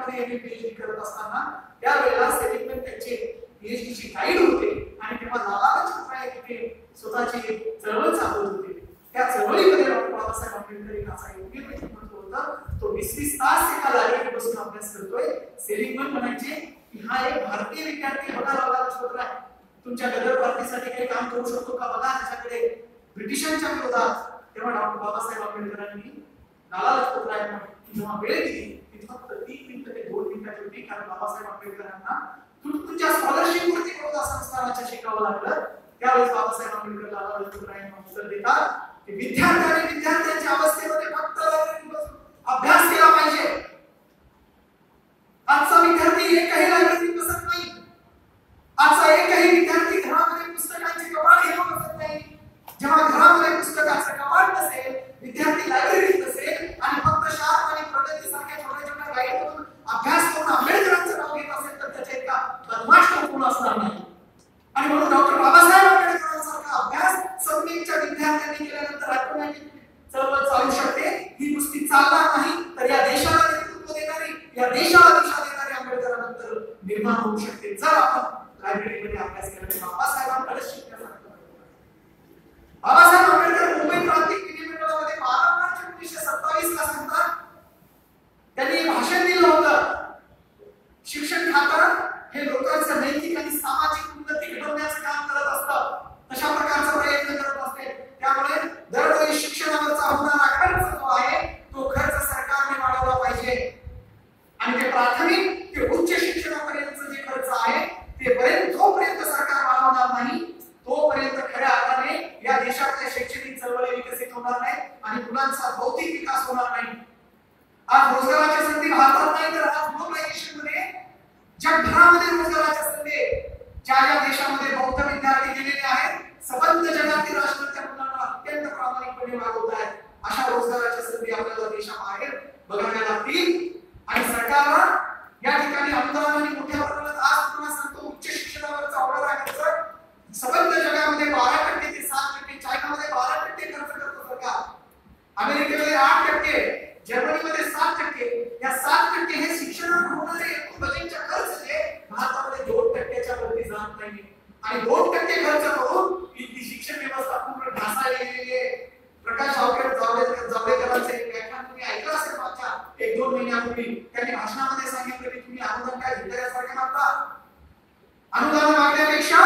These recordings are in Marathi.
मध्ये एम पीएचडी करत असताना त्यावेळेला सेलिंगमॅन त्यांचे पीएचडीची गाईड होते आणि तेव्हा नावाला चित्राय तिथे स्वतःची चळवळ चालवत होते. त्या चळवळीमध्ये डॉक्टर बाबासाहेब आंबेडकर एक असा योग्य व्यक्तिमत्व होता. तो 20 तास एका लाईब्ररीत बसून अभ्यास करतोय. सेलिंगमॅन म्हणायचे की हा एक भारतीय विद्यार्थी बघा लाला छोटा आहे, तुमच्या गदर पार्टीसाठी काही काम करू शकतो का बघा त्याच्याकडे ब्रिटिशांच्या विरोधात. तेव्हा डॉक्टर बाबासाहेब आंबेडकरांनी लाला लजपत राय जेव्हा वेळ दिली ती फक्त 3 मिनिटं ते 2 मिनिटाची होती. कारण बाबासाहेब आंबेडकरांना तुमच्या स्कॉलरशिप वरती कोणत्या संस्थानाच्या शिकावं लागलं. त्यावेळेस बाबासाहेब आंबेडकर लाला लजपत रायांना उत्तर देतात की विद्यार्थ्यांनी विद्यार्थ्यांच्या अवस्थेमध्ये फक्त अभ्यास केला पाहिजे. आजचा विद्यार्थी एकही लायब्ररीत बसत नाही. आजचा एकही विद्यार्थी घरामध्ये पुस्तकांचे कपाट घेऊन बसत नाही. जेव्हा घरामध्ये पुस्तकाचं कपाट नसेल, विद्यार्थी लायब्ररीत नसेल आणि फक्त शार्प आणि प्रगती सारख्या छोट्या छोट्या गाईडमधून अभ्यास करून आंबेडकरांचं नाव घेत असेल तर त्याच्या इतका बदमाश कोण असणार नाही. आणि म्हणून डॉक्टर बाबासाहेब आंबेडकरांसारखा अभ्यास समतेच्या विद्यार्थ्यांनी केल्यानंतर ऑटोमॅटिक चळवळ चालू शकते. ही नुसती चालणार नाही तर या देशाला नेतृत्व देणारी, या देशाला दिशा देणारी आंबेडकरांनंतर निर्माण होऊ शकते जर आपण लायब्ररीमध्ये अभ्यास केला. बाबासाहेबांकडे शिकण्यासारखं. बाबासाहेब आंबेडकर मुंबई प्रांतिक विधिमंडळामध्ये 12 मार्च 1927 ला सांगतात. त्यांनी भाषण दिलं होतं शिक्षण खातं हे लोकांचं नैतिक आणि सामाजिक उन्नती घडवण्याचं काम करत असतं. तशा प्रकारचा प्रयत्न करत असते. त्यामुळे दरवर्षी शिक्षणावरचा होणारा खर्च जो आहे तो खर्च सरकारने वाढवला पाहिजे. आणि ते प्राथमिक ते उच्च शिक्षणापर्यंतचे जे खर्च आहे ते जोपर्यंत सरकार वाढवणार नाही तोपर्यंत खऱ्या अर्थाने या देशातल्या शैक्षणिक चळवळी विकसित होणार नाही आणि मुलांचा भौतिक विकास होणार नाही. आज रोजगाराच्या संधी भारतात नाही तर आज ग्लोबलायझेशन मध्ये जगभरामध्ये रोजगाराच्या संधी ज्या देशामध्ये बौद्ध विद्यार्थी गेलेले आहेत, सबंध जगातील राष्ट्र त्या मुलांना अत्यंत प्रामाणिकपणे वागवत आहेत. अशा रोजगाराच्या संधी आपल्याला देशाबाहेर बघाव्या लागतील. आणि सरकारला या ठिकाणी अनुदान आणि मोठ्या प्रमाणात आज तुम्हाला सांगतो उच्च शिक्षणावरचा होणारा खर्च सबंध जगामध्ये 12% ते 7%, चायनामध्ये 12% खर्च करतो सरकार, अमेरिकेमध्ये 8%, जर्मनीमध्ये 7%. या 7% हे शिक्षणावर होणारे बजेटच्या खर्च जे भारतामध्ये 2%च्या वरती जात नाही. आणि 2% खर्च करून इथली शिक्षण व्यवस्था पूर्ण ढासळलेली आहे. प्रकाश जावडेकरांचे एक व्याख्यान तुम्ही ऐकलं असेल मागच्या 1-2 महिन्यापूर्वी. त्यांनी भाषणामध्ये सांगितलं की तुम्ही अनुदान काय भिकाऱ्यासारखे मागता. अनुदान मागण्यापेक्षा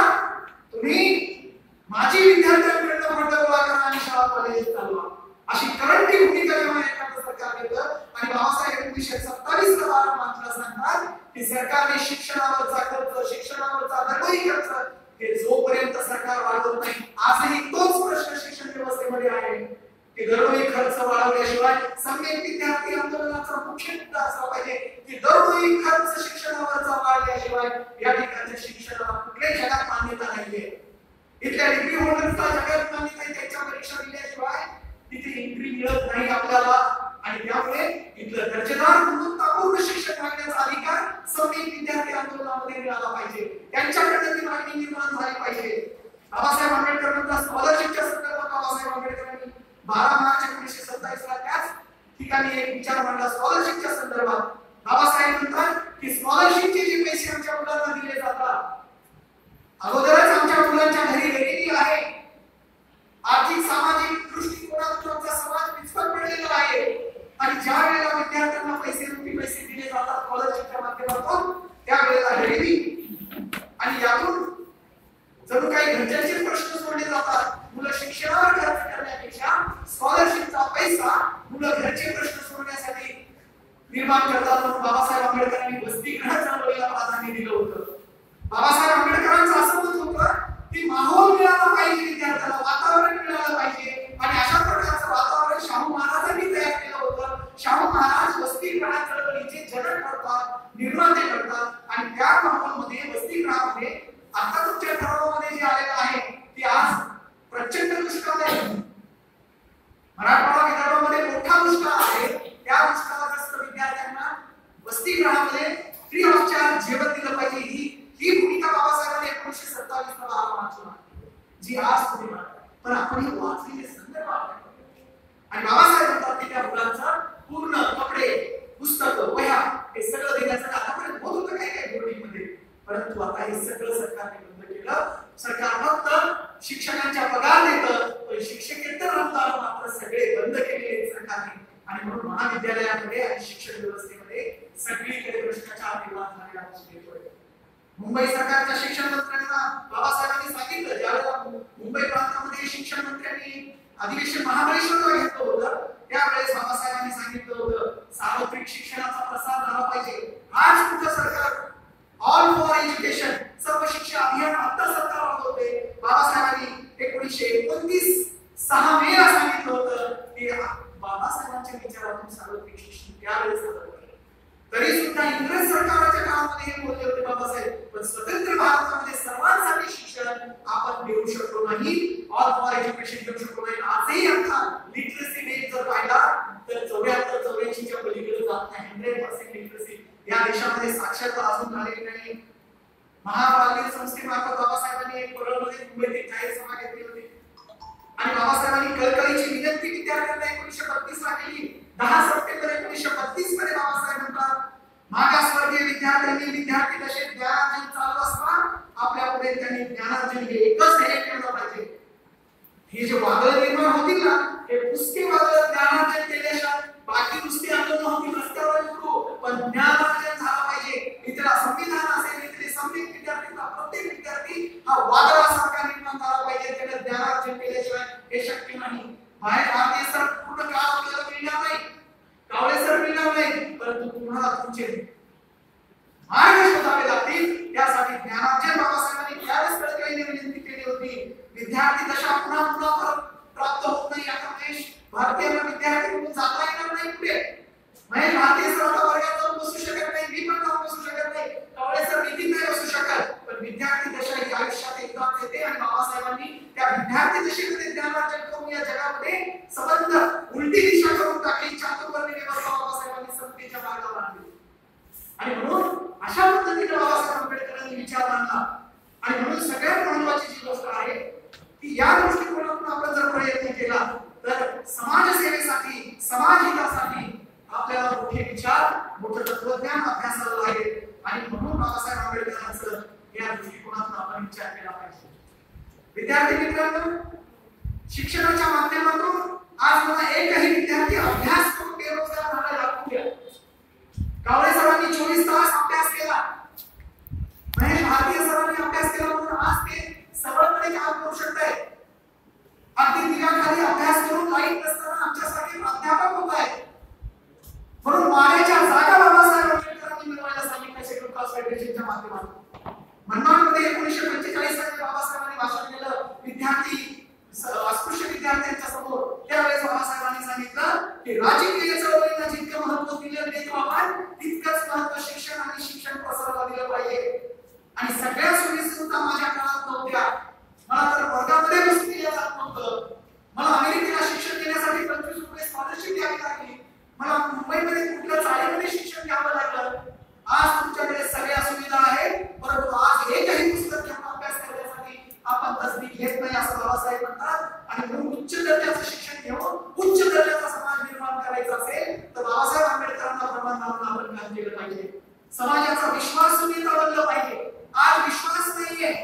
तुम्ही माझी विद्यार्थ्यांकडून फंड गोळा करा आणि शाळा कॉलेज चालवा. अशी करंटी भूमिका जेव्हा एखादं सरकार घेतं आणि बाबासाहेब 1927 ला 12 मार्चला सांगतात की सरकारने शिक्षणावरचा खर्च, शिक्षणावरचा दरवर्षी खर्च हे जोपर्यंत सरकार वाढवत नाही. आजही तोच प्रश्न शिक्षण व्यवस्थेमध्ये आहे की दरवर्षी खर्च वाढवल्याशिवाय सम्यक विद्यार्थी आंदोलनाचा मुख्य मुद्दा असला पाहिजे की दरवर्षी खर्च शिक्षणावरचा वाढल्याशिवाय या ठिकाणच्या शिक्षणाला कुठल्याही जगात मान्यता नाहीये. इथल्या डिग्री होल्डर्सला जगात मान्यता आहे, त्यांच्या परीक्षा दिल्याशिवाय तिथे एंट्री मिळत नाही आपल्याला. आणि त्यामुळे इथलं दर्जेदार गुणवत्तापूर्ण शिक्षण घेण्याचा अधिकार सम्यक विद्यार्थी आंदोलनामध्ये मिळाला पाहिजे. त्यांच्याकडे ती मागणी निर्माण झाली पाहिजे. बाबासाहेब आंबेडकरांच्या स्कॉलरशिपच्या संदर्भात बाबासाहेब आंबेडकरांनी 12 मार्च 1927 ला त्याच ठिकाणी एक विचार मांडला स्कॉलरशिपच्या संदर्भात. बाबासाहेब म्हणतात की स्कॉलरशिपचे जे पैसे आमच्या मुलांना दिले जातात, अगोदरच आमच्या मुलांच्या घरी गरिबी आहे, आर्थिक सामाजिक दृष्टिकोनातून आमचा समाज विस्फोट पडलेला आहे. आणि ज्या वेळेला विद्यार्थ्यांना पैसे दिले जातात स्कॉलरशिपच्या माध्यमातून त्यावेळेला गरिबी आणि यातून जणू काही घरच्यांचे प्रश्न सोडले जातात. मुलं शिक्षणावर खर्च करण्यापेक्षा स्कॉलरशिपचा पैसा मुलं घरचे प्रश्न सोडण्यासाठी निर्माण करतात. म्हणून बाबासाहेब आंबेडकरांनी वसतिगृह चळवळीला प्राधान्य दिलं होतं. बाबासाहेब आंबेडकरांचं असं मत होतं की माहोल मिळाला पाहिजे, विद्यार्थ्याला वातावरण मिळालं पाहिजे. आणि अशा प्रकारचं वातावरण शाहू महाराजांनी तयार केलं होतं. शाहू महाराज वसतिगृह चळवळीचे जनक ठरतात, निर्माते करतात. आणि त्या माहोलमध्ये वसतिगृहामध्ये आता तुमच्या ठरावामध्ये जे आलेलं आहे ते आज प्रचंड दुष्काळ आहे. मराठवाडा विदर्भामध्ये मोठा दुष्काळ आहे. त्या दुष्काळग्रस्त विद्यार्थ्यांना वसतिगृहामध्ये फ्री ऑफ चार्ज जेवण दिलं पाहिजे. ही भूमिका बाबासाहेबांनी 1927 ला 12 मार्चला जी आज तुम्ही मांडता. पण आपण ही वाचलेले संदर्भ आणि बाबासाहेब म्हणतात की त्या मुलांचा पूर्ण कपडे, पुस्तकं, वह्या हे सगळं देण्याचा हे सगळं सरकारने बंद केलं. सरकार फक्त शिक्षकांच्या पगार देतं, पण शिक्षकेतर अनुदान मात्र सगळे बंद केलेले सरकारने. आणि म्हणून महाविद्यालयामध्ये आणि शिक्षण व्यवस्थेमध्ये सगळीकडे भ्रष्टाचार निर्माण झालेला दिसून येतोय. मुंबई सरकारच्या शिक्षण मंत्र्यांना बाबासाहेबांनी सांगितलं, ज्यावेळेला मुंबई प्रांतामध्ये शिक्षण मंत्र्यांनी अधिवेशन महाबळेश्वरला घेतलं होतं, त्यावेळेस बाबासाहेबांनी सांगितलं होतं सार्वत्रिक शिक्षणाचा प्रसार झाला पाहिजे. आज कुठं सरकार ऑल फॉर एज्युकेशन सर्व शिक्षा अभियान आता सरकार राबवते. बाबासाहेबांनी 1929 6 मेला सांगितलं होतं की बाबासाहेबांच्या विचारातून सार्वत्रिक शिक्षण त्यावेळेस झालं. तरी सुद्धा इंग्रज सरकारच्या काळामध्ये हे बोलले होते बाबासाहेब, पण स्वतंत्र भारतामध्ये सर्वांसाठी शिक्षण आपण देऊ शकलो नाही, ऑल फॉर एज्युकेशन देऊ शकलो नाही. आजही आता लिटरसी रेट जर पाहिला तर 74-84 च्या पलीकडे जात नाही. 100% लिटरसी या देशामध्ये साक्षरता अजून झालेली नाही. महाबालवीर संस्थेमार्फत बाबासाहेबांनी एक परळमध्ये मुंबईत जाहीर सभा घेतली होती आणि बाबासाहेबांनी कळकळीची विनंती विद्यार्थ्यांना 1932 ला केली. 10 सप्टेंबर 1932 मध्ये बाबासाहेब म्हणतात, मागासवर्गीय विद्यार्थ्यांनी विद्यार्थी दशेत ज्ञानार्जन चालू असताना आपल्या पुढे त्यांनी ज्ञानार्जन हे एकच ध्येय ठेवलं पाहिजे. हे जे वादळ निर्माण होतील ना, हे पुष्कळ वादळ ज्ञानार्जन केल्याशिवाय बाकी नुसती आंदोलन होतील, रस्त्यावर उतरू, पण ज्ञानार्जन झालं पाहिजे. इथला संविधान असेल, इथले सम्यक विद्यार्थीचा प्रत्येक विद्यार्थी हा वादळासारखा निर्माण झाला पाहिजे. त्याला ज्ञानार्जन केल्याशिवाय हे शक्य नाही. बाहेर भारतीय सर पूर्ण काळ आपल्याला मिळणार नाही, कावळे सर मिळणार नाही, परंतु तुम्हाला तुमचे मार्ग शोधावे लागतील. त्यासाठी ज्ञानार्जन बाबासाहेबांनी त्यावेळेस कळकळीने विनंती केली होती. विद्यार्थी दशा पुन्हा पुन्हा प्राप्त होत नाही. आता महेश भारतीयांना विद्यार्थी म्हणून जाता येणार नाही पुढे. महेश भारतीय सर आता वर्गात जाऊन बसू शकत नाही, मी पण जाऊन बसू शकत नाही, कावळे सर मीटिंग नाही बसू शकत. पण विद्यार्थी दशा ही आयुष्यात एकदाच येते आणि बाबासाहेबांनी त्या विद्यार्थी दशेमध्ये ज्ञानार्जन करून या जगामध्ये संबंध उलटी दिशा करून टाकली. चातुर्वर्ण्य व्यवस्था बाबासाहेबांनी समतेच्या मार्गावर आणली आणि म्हणून अशा पद्धतीने बाबासाहेब आंबेडकरांनी विचार मांडला. आणि म्हणून सगळ्यात महत्त्वाची जी गोष्ट आहे की या दृष्टिकोनातून आपण जर प्रयत्न केला तर समाजसेवेसाठी, समाजहितासाठी आपल्याला मोठे विचार, मोठं तत्वज्ञान अभ्यासाला लागेल. आणि म्हणून बाबासाहेब आंबेडकरांचं या दृष्टिकोनातून आपण विचार केला पाहिजे. विद्यार्थी मित्रांनो, शिक्षणाच्या माध्यमातून आज मला एकही विद्यार्थी अभ्यास करून बेरोजगार झाला दाखवू द्या. कावळे सरांनी 24 तास अभ्यास केला, महेश भारतीय सरांनी अभ्यास केला, म्हणून आज ते सरळपणे काम करू शकतायत. अगदी दिव्याखाली अभ्यास करून लाईट नसताना आमच्यासाठी प्राध्यापक होत आहेत. म्हणून वाड्याच्या जागा बाबासाहेब आंबेडकरांनी मिळवायला सांगितलं शेड्यूल कास्ट फेडरेशनच्या माध्यमातून. मनमाडमध्ये 1945 साली बाबासाहेबांनी भाषण केलं विद्यार्थी अस्पृश्य विद्यार्थ्यांच्या समोर. त्यावेळेस बाबासाहेबांनी सांगितलं की राजकीय चळवळीला जितकं महत्त्व दिलं देतो आपण, तितकंच महत्त्व शिक्षण आणि शिक्षण प्रसाराला दिलं पाहिजे. आणि सगळ्या सुविधा माझ्या काळात नव्हत्या. मला तर वर्गामध्ये बसून दिल्या जात नव्हतं. मला अमेरिकेला शिक्षण घेण्यासाठी 25 रुपये स्कॉलरशिप द्यावी लागली. मला मुंबईमध्ये कुठल्या चाळीमध्ये शिक्षण घ्यावं लागलं. आज तुमच्याकडे सगळ्या सुविधा आहेत, परंतु आज एकही पुस्तक घेऊन अभ्यास करण्यासाठी आपण तसदी घेत नाही असं बाबासाहेब म्हणतात. आणि म्हणून उच्च दर्जाचं शिक्षण घेऊन उच्च दर्जाचा समाज निर्माण करायचा असेल तर बाबासाहेब आंबेडकरांना प्रमाण मानून आपण काम केलं पाहिजे. समाजाचा विश्वास बनलं पाहिजे. आज विश्वास नाहीये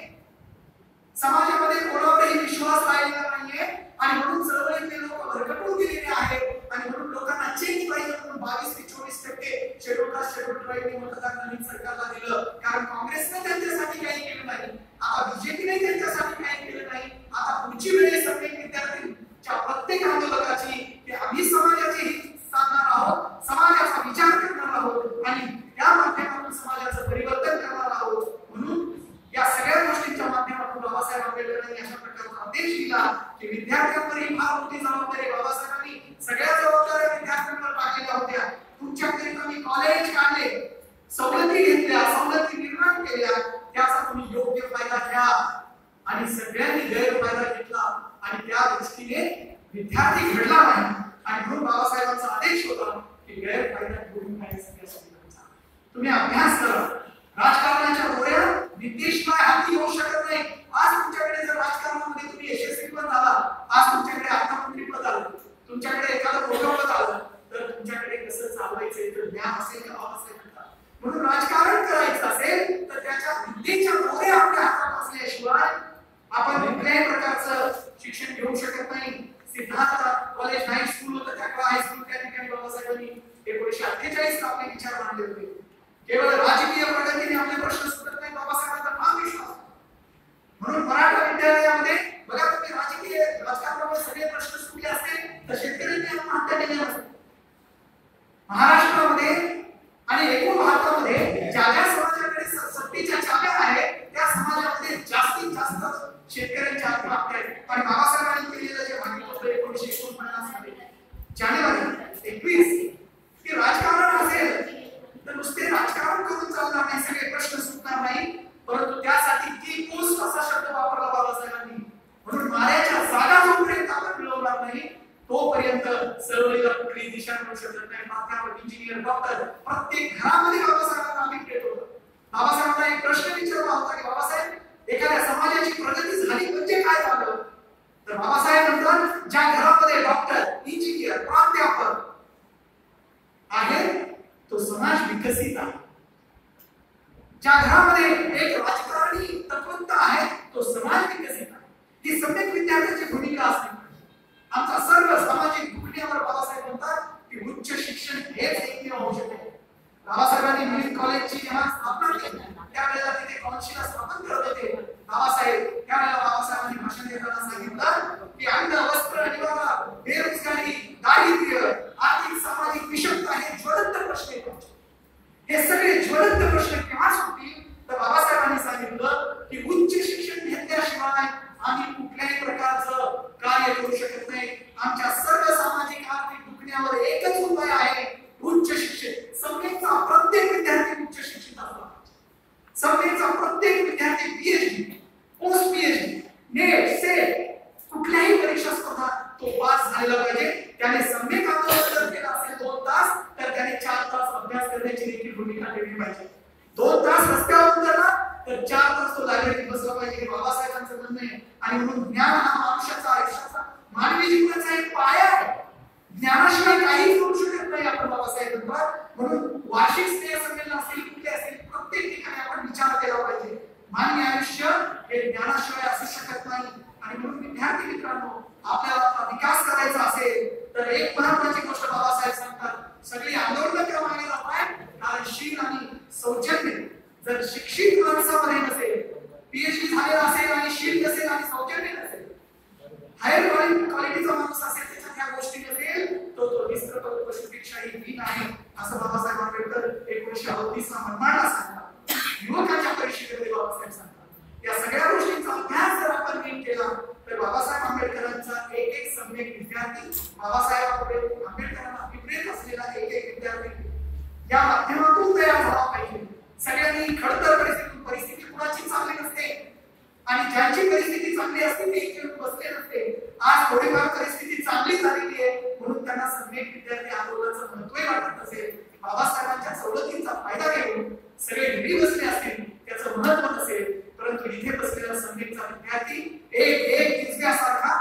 समाजामध्ये, कोणावरही विश्वास राहिलेला नाहीये. आणि म्हणून चळवळीतले लोक भरकटून गेलेले आहेत. आणि म्हणून लोकांना चेंज पाहिजे म्हणून 22 ते 24% शेड्यूल कास्ट शेड्यूल ट्राइबने मतदान नवीन सरकारला दिलं. कारण काँग्रेसने त्यांच्यासाठी काही केलं नाही, आता बीजेपीने त्यांच्यासाठी काही केलं नाही. आता पुढची वेळ सम्यक विद्यार्थ्यांच्या प्रत्येक आंदोलकाची की आम्ही समाजाचे हित साधणार आहोत, समाजाचा विचार करणार आहोत आणि त्या माध्यमातून समाजाचं परिवर्तन करणार आहोत. म्हणून या सगळ्या गोष्टींच्या माध्यमातून बाबासाहेब आंबेडकरांनी अशा प्रकारचा आदेश दिला की विद्यार्थ्यांवरही फार मोठी जबाबदारी बाबासाहेबांनी सगळ्या जबाबदाऱ्या विद्यार्थ्यांवर टाकलेल्या होत्या. तुमच्याकरिता मी कॉलेज काढले, सवलती घेतल्या, सवलती निर्माण केल्या, त्याचा तुम्ही योग्य फायदा घ्या. आणि सगळ्यांनी गैरफायदा घेतला आणि त्या दृष्टीने विद्यार्थी घडला नाही. आणि म्हणून बाबासाहेबांचा आदेश होता की गैरफायदा घेऊन काय सगळ्या सुविधांचा तुम्ही अभ्यास करा. राजकारणाच्या गोळ्या विद्येशिवाय हाती येऊ शकत नाही. आज तुमच्याकडे जर राजकारणामध्ये तुम्ही यशस्वी पण झाला, आज तुमच्याकडे अर्थमंत्री पद आलं, तुमच्याकडे एखादं मोठं पद आलं, तर तुमच्याकडे कसं चालवायचं तर ज्ञान असेल तर बाबासाहेब म्हणतात. म्हणून राजकारण करायचं असेल तर त्याच्या विद्येच्या केवळ राजकीय प्रगतीने आपले प्रश्न सुटत नाही, बाबासाहेबांचा ठाम विश्वास. म्हणून मराठा विद्यालयामध्ये बघा तुम्ही राजकीय राजकारणामुळे सगळे प्रश्न सुटले असते तर शेतकऱ्यांनी आत्महत्या केल्या असत्या. महाराष्ट्रामध्ये आणि एकूण भारतामध्ये ज्या ज्या समाजाकडे सत्तेच्या चाव्या आहेत त्या समाजामध्ये जास्तीत जास्त शेतकऱ्यांच्या आत्महत्या आहेत. आणि बाबासाहेबांनी केलेलं जे भागीपत्र 1949 मध्ये जानेवारी 21 की राजकारण असेल तर नुसते राजकारण करून चालणार नाही, सगळे प्रश्न सुटणार नाही, परंतु त्यासाठी ती पोस्ट असा शब्द वापरला बाबासाहेबांनी. म्हणून माऱ्याच्या जागा जोपर्यंत आपण मिळवणार नाही तोपर्यंत चळवळीला कुठली दिशा मिळू शकत नाही. प्राध्यापक, इंजिनियर, डॉक्टर प्रत्येक घरामध्ये बाबासाहेबांना आम्ही भेट होतो. बाबासाहेबांना एक प्रश्न विचारला होता की बाबासाहेब एखाद्या समाजाची प्रगती झाली म्हणजे काय झालं? तर बाबासाहेब म्हणतात ज्या घरामध्ये डॉक्टर, इंजिनियर, प्राध्यापक आहे तो समाज विकसित आहे. ज्या घरामध्ये एक राजकारणी तत्वज्ञ आहे तो समाज विकसित आहे. ही सम्यक विद्यार्थ्याची भूमिका असते. आमचा सर्व सामाजिक दुखण्यावर बाबासाहेब म्हणतात की उच्च शिक्षण हेच एकमेव औषध आहे. बाबासाहेबांनी मिलिंद कॉलेजची जेव्हा स्थापना केली त्यावेळेला तिथे काउन्सिल स्थापन करत होते बाबासाहेब. त्यावेळेला बाबासाहेबांनी भाषण देताना सांगितलं की अन्न, वस्त्र, निवारा, बेरोजगारी, दारिद्र्य, आर्थिक सामाजिक विषमता हे ज्वलंत प्रश्न आहेत. हे सगळे ज्वलंत प्रश्न केव्हा सुटतील तर बाबासाहेबांनी सांगितलं की उच्च शिक्षण घेतल्याशिवाय आम्ही कुठल्याही प्रकारचं कार्य करू शकत नाही. आमच्या सर्व सामाजिक आर्थिक दुखण्यावर एकच उपाय आहे उच्च शिक्षण. सम्यकचा प्रत्येक विद्यार्थी उच्च शिक्षित असला पाहिजे. सम्यकचा प्रत्येक विद्यार्थी PhD, post PhD, NET, SET कुठल्याही परीक्षा स्पर्धा तो पास झालेला पाहिजे. त्याने सम्यक आंदोलन जर केलं असेल 2 तास तर त्याने 4 तास अभ्यास करण्याची देखील भूमिका ठेवली पाहिजे. 2 तास रस्त्यावर उतरला तर 4 तास तो लायब्ररीत बसला पाहिजे. हे बाबासाहेबांचं म्हणणं आहे. आणि म्हणून ज्ञान हा मनुष्याचा आयुष्याचा मानवी जीवनाचा एक पाया आहे. ज्ञानाशिवाय काहीच करू शकत नाही आपण बाबासाहेब म्हणतात. म्हणून वार्षिक स्नेह संमेलन असतील कुठले असतील प्रत्येक ठिकाणी आपण विचार केला पाहिजे. मानवी आयुष्य हे ज्ञानाशिवाय असू शकत नाही. आणि म्हणून विद्यार्थी मित्रांनो आपल्याला विकास करायचा असेल तर एक महत्त्वाची गोष्ट बाबासाहेब सांगतात सगळी आंदोलन क्रमाने जातात कारण शील आणि सौजन्य जर शिक्षित माणसामध्ये नसेल, पीएचडी झालेला असेल आणि शील नसेल आणि सौजन्य नसेल, हायर क्वालिटीचा माणूस असेल त्याच्यात ह्या गोष्टी नसेल तो निष्प्रभ पशुपेक्षाही हीन आहे असं बाबासाहेब आंबेडकर 1938 ला मनमाडला सांगतात. युवकांच्या परिषदेमध्ये बाबासाहेब सांगतात. या सगळ्या गोष्टींचा अभ्यास जर आपण नीट केला तर बाबासाहेब आंबेडकरांचा एक एक सम्यक विद्यार्थी, बाबासाहेब आंबेडकरांना विपरीत असलेला एक एक विद्यार्थी या माध्यमातून तयार झाला पाहिजे. सगळ्यांनी खडतर परिस्थिती कुणाची चांगली नसते आणि ज्यांची परिस्थिती चांगली असते ते इथे बसले नसते. आज थोडीफार परिस्थिती चांगली झालेली आहे म्हणून त्यांना सम्यक विद्यार्थी आंदोलनाचं महत्त्व वाटत असेल. बाबासाहेबांच्या सवलतींचा फायदा घेऊन सगळे घरी बसले असतील त्याचं महत्त्व नसेल, परंतु इथे बसलेला सम्यकचा विद्यार्थी एक दिसण्यासारखा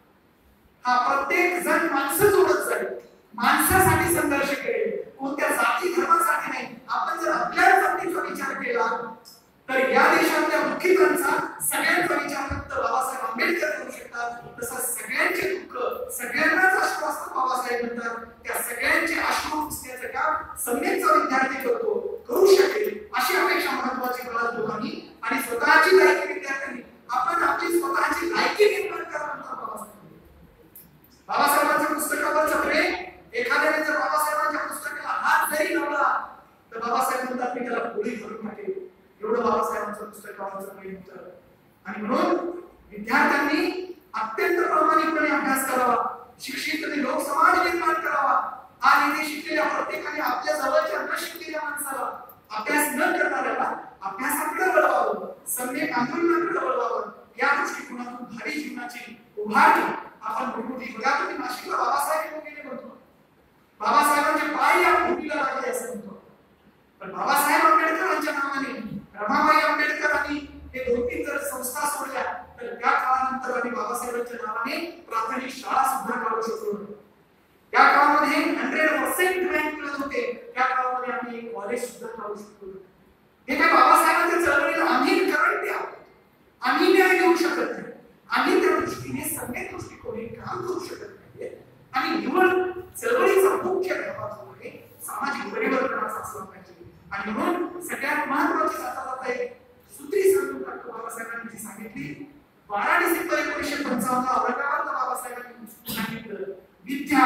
हा प्रत्येक जण माणसं जोडत जाईल, माणसासाठी संघर्ष करेल, कोणत्या जाती धर्मासाठी नाही. आपण जर आपल्या जातीचा विचार केला तर या देशातल्या मुख्यमंत्र्यांचा सगळ्यांचा विचार फक्त बाबासाहेब आंबेडकर करू शकतात. तसं सगळ्यांचे दुःख सगळ्यांनाच अश्रू असतात बाबासाहेब म्हणतात. त्या सगळ्यांचे अश्रू पुसण्याचं काम सम्यकचा विद्यार्थी करू शकेल अशी अपेक्षा महत्वाची कळत लोकांनी आणि स्वतःची लायकी विद्यार्थ्यांनी आपण आपली स्वतःची लायकी निर्माण करा म्हणतात बाबासाहेबांच्या पुस्तकावरचं प्रेम. एखाद्याने जर बाबासाहेबांच्या पुस्तकाला हात जरी लावला तर बाबासाहेब म्हणतात मी त्याला गोळी भरून टाकेल. एवढं बाबासाहेबांच्या पुस्तकावरचं प्रेम होतं. आणि म्हणून विद्यार्थ्यांनी अत्यंत प्रामाणिकपणे अभ्यास करावा, शिक्षित लोकसमाज निर्माण करावा. आज इथे शिकलेल्या प्रत्येकाने आपल्या जवळच्या न शिकलेल्या माणसाला, अभ्यास न करणाऱ्याला अभ्यासाकडे वळवावं, सम्यक आंदोलनाकडे वळवावं. या दृष्टिकोनातून भावी जीवनाची उभारणी आपण बघून बघा. तुम्ही नाशिकला बाबासाहेब गेले म्हणतो, बाबासाहेबांचे पाय या भूमीला लागले असं म्हणतो. पण बाबासाहेब आंबेडकरांच्या नावाने रमाबाई आंबेडकर आणि हे 2-3 जर संस्था सोडल्या तर त्या काळानंतर आम्ही बाबासाहेबांच्या नावाने प्राथमिक शाळा सुद्धा काढू शकलो. त्या काळामध्ये 100% रँक मिळत होते, त्या काळामध्ये आम्ही एक कॉलेज सुद्धा काढू शकलो. हे काय बाबासाहेबांच्या चळवळीला आम्ही कारण द्या, आम्ही न्याय देऊ शकत नाही, आम्ही त्या दृष्टीने सगळ्या दृष्टिकोनी काम करू शकत नाही. आणि निवड चळवळीचा मुख्य प्रभाव जो आहे सामाजिक परिवर्तनाचा असला पाहिजे. आणि म्हणून सगळ्यात महत्त्वाची जाता एक सूत्री सांगून डॉक्टर बाबासाहेबांनी जी सांगितली 12 डिसेंबर 1955 औरंगाबादला बाबासाहेबांनी सांगितलं, विद्या,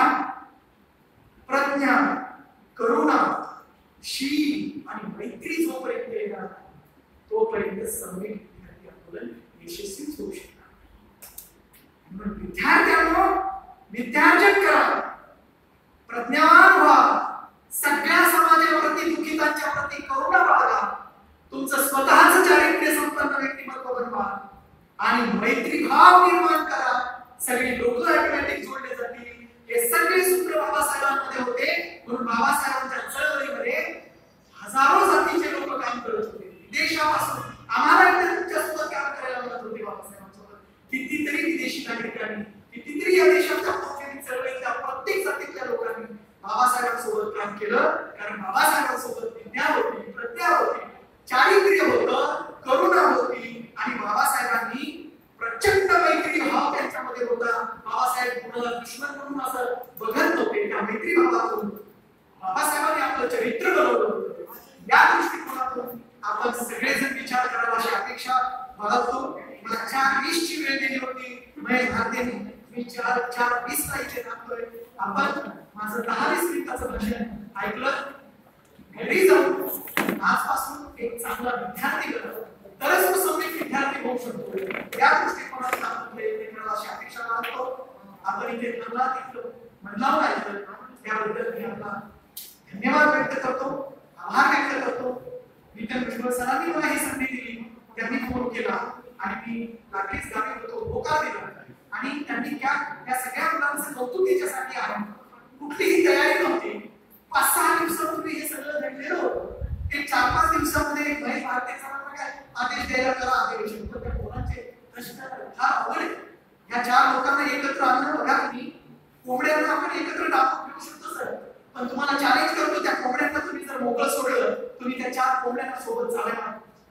प्रज्ञा, करुणा, शील आणि मैत्री जोपर्यंत येणार तोपर्यंत सम्यक विद्यार्थी आंदोलन यशस्वी होऊ शकणार. म्हणून विद्यार्थ्यांनो विद्यार्जन करा, प्रज्ञावान व्हा, सगळ्या समाजाप्रती दुःखितांच्या प्रती करुणा बाळगा, तुमचं स्वतःचं चारित्र्य संपन्न व्यक्तिमत्व बनवा आणि मैत्री भाव निर्माण करा. सगळे लोक ऑटोमॅटिक जोडले जातील. हे सगळे सूत्र बाबासाहेबांमध्ये होते. म्हणून बाबासाहेबांच्या चळवळीमध्ये हजारो जातीचे लोक काम करत होते. विदेशापासून आम्हाला तुमच्यासोबत काम करायला मिळत होते. बाबासाहेबांसोबत कितीतरी विदेशी नागरिकांनी, कितीतरी या देशाच्या चळवळीच्या प्रत्येक जातीतल्या लोकांनी बाबासाहेबांसोबत काम केलं. कारण बाबासाहेबांसोबत विद्या होती, प्रज्ञा होती, चारित्र्य होतं, करुणा होती आणि बाबासाहेबांनी प्रचंड मैत्री भाव त्यांच्यामध्ये होता. बाबासाहेब कोणाला दुश्मन म्हणून असं बघत नव्हते. त्या मैत्री भावातून बाबासाहेबांनी आपलं चरित्र बनवलं होतं. या दृष्टिकोनातून आपण सगळेजण विचार करावा अशी अपेक्षा बाळगतो. मला 4:20 ची वेळ दिली होती महेश भारतीयांनी. मी 4:20 ला इथे थांबतोय. आपण माझं 10-20 मिनिटाचं भाषण ऐकलं. घरी जाऊन आजपासून एक चांगला विद्यार्थी बनव, तरच तो सम्यक विद्यार्थी होऊ शकतो. या दृष्टिकोनातून आपण प्रयत्न करावा अशी अपेक्षा बाळगतो. आपण इथे थांबला, तिथलं म्हणलं ऐकलं, त्याबद्दल मी आपला धन्यवाद व्यक्त करतो, आभार व्यक्त करतो. विद्यान भुजबळ सरांनी मला ही संधी दिली. त्यांनी फोन केला आणि मी लागलीच गावी होतो, होकार दिला आणि त्यांनी त्या सगळ्या मुलांचं कौतुक त्याच्यासाठी आहे. कुठलीही तयारी नव्हती. 5-6 दिवसापूर्वी हे सगळं घडलेलं होतं. एक 4-5 दिवसामध्ये महेश भारती सरांना काय आदेश द्यायला करा अधिवेशन. तर त्या मुलांचे प्रश्न फार अवघड आहे. या 4 लोकांना एकत्र आणणं बघा. तुम्ही कोंबड्यांना आपण एकत्र टाकून घेऊ शकतो सर, पण तुम्हाला चॅलेंज करतो त्या कोंबड्यांना तुम्ही जर मोकळं सोडलं, तुम्ही त्या 4 कोंबड्यांना सोबत चालणार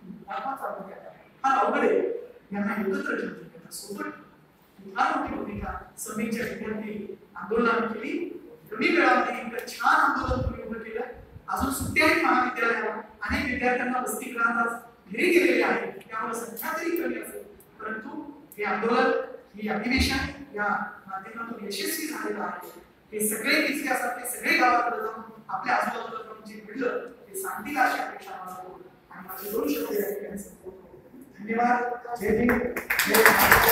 फार अवघड आहे. यांना एकत्र ठेवतो, त्यांना सोबत फार मोठी भूमिका सम्यकच्या विद्यार्थी आंदोलनाने केली. कमी वेळामध्ये इतकं छान आंदोलन तुम्ही उभं केलं. अजून सुट्ट्या आहेत महाविद्यालयाला, अनेक विद्यार्थ्यांना वसतिगृहात घरी गेलेले आहेत, त्यामुळे संख्या तरी कमी असेल, परंतु हे आंदोलन, हे अधिवेशन या माध्यमातून यशस्वी झालेलं आहे. हे सगळे इतिहासातले सगळे गावाकडे जाऊन आपल्या आजूबाजूला जे घडलं ते सांगतील अशी अपेक्षा मला आहे. आणि माझे 2 शब्द या ठिकाणी संपवतो. धन्यवाद. जय भीम, जय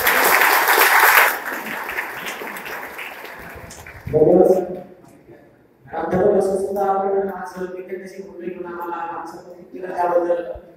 भारत. आपण आज विद्यार्थ्यांशी बोलले, आम्हाला आमचं त्याबद्दल